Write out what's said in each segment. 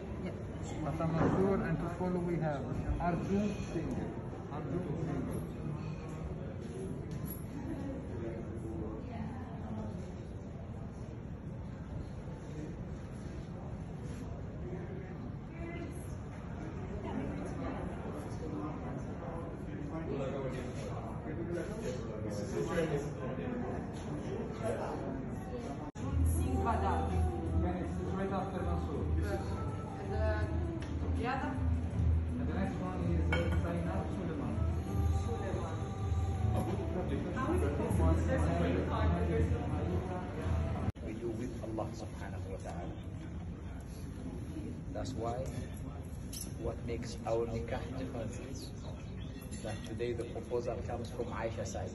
Yes. Pata Mansoor, and to follow we have Arjun Singh. Arjun Singh. And the next one is Saina Suleiman. We do with Allah subhanahu wa ta'ala. That's why what makes our nikah different is that today the proposal comes from Aisha's side.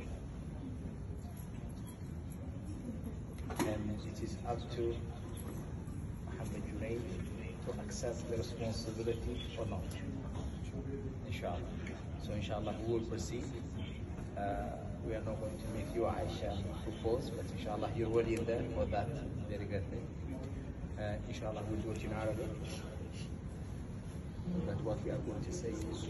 And it is up to Muhammad Junaid to accept the responsibility or not, inshallah. So inshallah we will proceed. We are not going to make you Aisha propose, but inshallah you're already in there for that very good thing. Inshallah we'll do it in Arabic. But what we are going to say is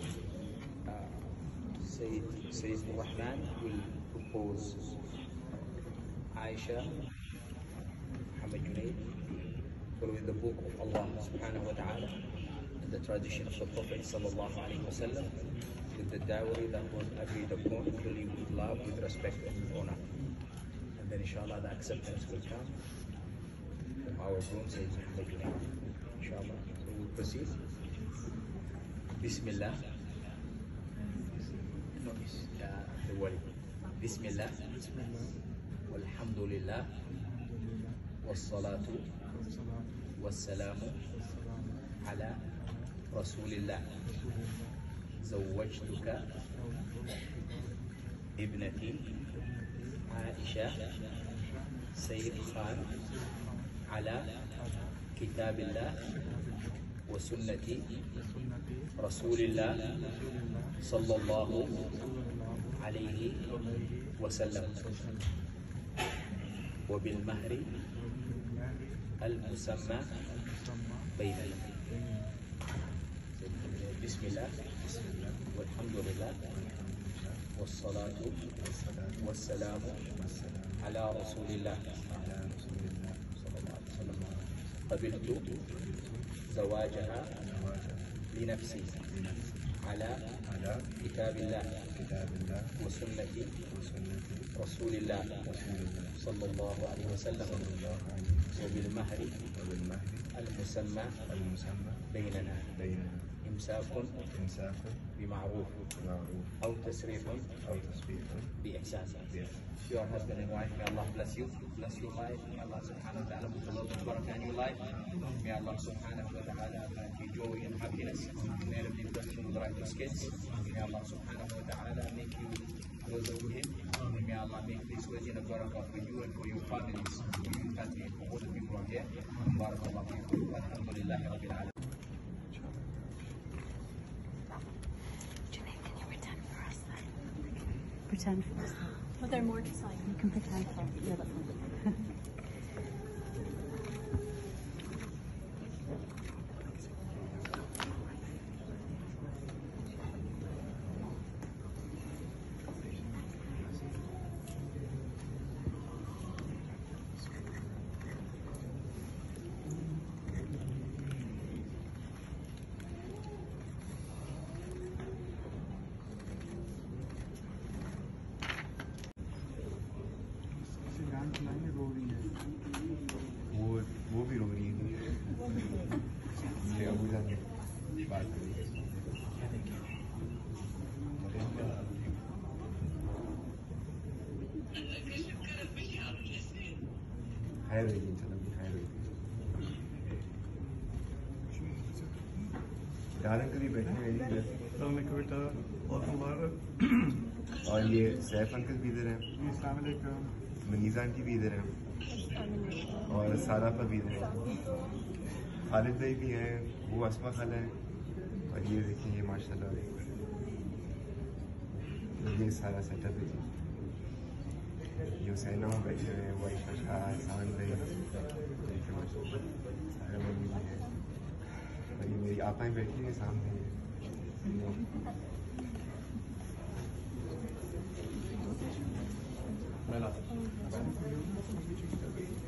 Saif Rehman will propose Aisha Muhammad Junaid, following the book of Allah subhanahu wa ta'ala and the tradition of the Prophet sallallahu alayhi wa sallam, with the dowry that was agreed upon, fully with love, with respect and with honor. And then inshallah the acceptance will come from our groom Sayyid Muhammad Junaid. Inshallah. So we'll proceed. Bismillah. No, the word. Bismillah. Walhamdulillah. والصلاة والسلام على رسول الله. زوجتك ابنتي عائشة سيد خان على كتاب الله وسنة رسول الله صلى الله عليه وسلم وبالمهر المسمى بيننا. بسم الله والحمد لله والصلاة والسلام على رسول الله صلى الله عليه وسلم. قبلت زواجها لنفسي على كتاب الله وسنة رسول الله صلى الله عليه وسلم وبالمهر المسمى بيننا إمساك بمعروف أو تسريح بإحسان. Your husband and wife, may Allah bless you, bless your life. May Allah subhanahu wa ta'ala put the love and barakah in your life. May Allah subhanahu wa ta'ala grant you joy and happiness. May Allah be blessed with righteous kids. May Allah subhanahu wa ta'ala make you closer to Him. May Allah make this wedding a barakah for you and for your families, for your country, and for all the people out here. Barakallahu fiikum. Alhamdulillahi Rabbil Alamin. Junaid, can you pretend for us then? Pretend for us. But there are more to sign. You can pretend for us. Yeah, that's fine. वो भी रो रही है अबू जान बात कर रही है यार अंकल भी बैठे हैं बेटा बहुत मुबारक। और ये सैफ अंकल भी इधर हैं, मनीज़ा आंटी भी इधर हैं और सारा पर भी इधर हैं, खालिद भाई भी हैं, वो अस्मा खाला है और ये देखिए ये माशाल्लाह ये सारा सेटअप है जी। ये हुसैना बैठे हुए हैं, वाइफ का एहसान भाई सारा मम्मी भी है। आपाएं बैठी हैं सामने। मैं ला